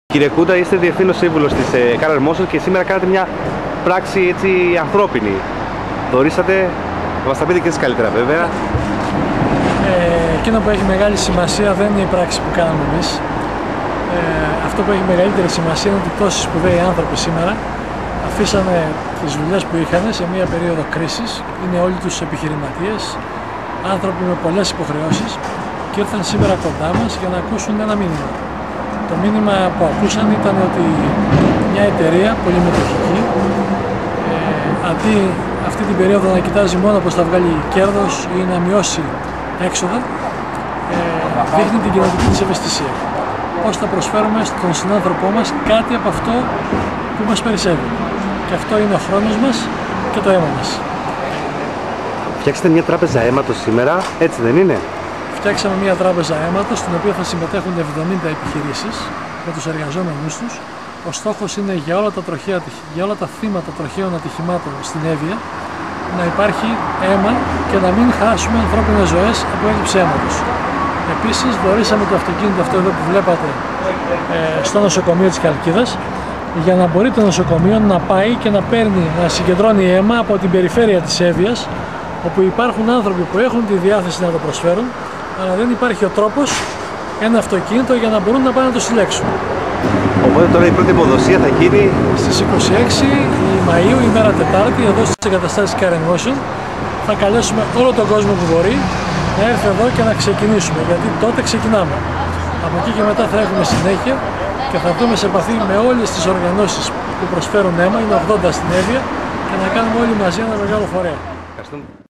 Κύριε Κούντα, είστε διευθύνων σύμβουλος της Color Motion και σήμερα κάνατε μια πράξη έτσι ανθρώπινη. Δωρήσατε, θα μας τα πείτε και εσείς καλύτερα βέβαια. Εκείνο που έχει μεγάλη σημασία δεν είναι η πράξη που κάναμε εμείς. Αυτό που έχει μεγαλύτερη σημασία είναι ότι τόσοι σπουδαίοι άνθρωποι σήμερα αφήσανε τις δουλειές που είχαν σε μια περίοδο κρίσης. Είναι όλοι τους επιχειρηματίες, άνθρωποι με πολλές υποχρεώσεις και ήρθαν σήμερα κοντά μας για να ακούσουν ένα μήνυμα. Το μήνυμα που ακούσαν ήταν ότι μια εταιρεία πολυμετοχική αντί αυτή την περίοδο να κοιτάζει μόνο πώς θα βγάλει κέρδος ή να μειώσει έξοδα, δείχνει την κοινωνική της ευαισθησία. Πώς θα προσφέρουμε στον συνάνθρωπό μας κάτι από αυτό που μας περισσεύει. Και αυτό είναι ο χρόνος μας και το αίμα μας. Φτιάξετε μια τράπεζα αίματος σήμερα, έτσι δεν είναι? Φτιάξαμε μια τράπεζα αίματος, στην οποία θα συμμετέχουν 70 επιχειρήσεις με τους εργαζόμενους τους. Ο στόχος είναι για όλα τα θύματα τροχαίων ατυχημάτων στην Εύβοια να υπάρχει αίμα και να μην χάσουμε ανθρώπινες ζωές από έλλειψη αίματος. Επίσης, δωρήσαμε το αυτοκίνητο αυτό εδώ που βλέπατε στο νοσοκομείο της Χαλκίδας, για να μπορεί το νοσοκομείο να πάει και να παίρνει, να συγκεντρώνει αίμα από την περιφέρεια της Εύβοιας, όπου υπάρχουν άνθρωποι που έχουν τη διάθεση να το προσφέρουν, αλλά δεν υπάρχει ο τρόπος, ένα αυτοκίνητο για να μπορούν να πάνε να το συλλέξουν. Οπότε τώρα η πρώτη υποδοσία θα γίνει στις 26 Μαΐου, ημέρα Τετάρτη, εδώ στις εγκαταστάσεις Color Motion. Θα καλέσουμε όλο τον κόσμο που μπορεί να έρθει εδώ και να ξεκινήσουμε, γιατί τότε ξεκινάμε. Από εκεί και μετά θα έχουμε συνέχεια και θα δούμε σε επαφή με όλες τις οργανώσεις που προσφέρουν αίμα, είναι 80 στην Εύβοια, και να κάνουμε όλοι μαζί ένα μεγάλο φορέα. Ευχαριστούμε.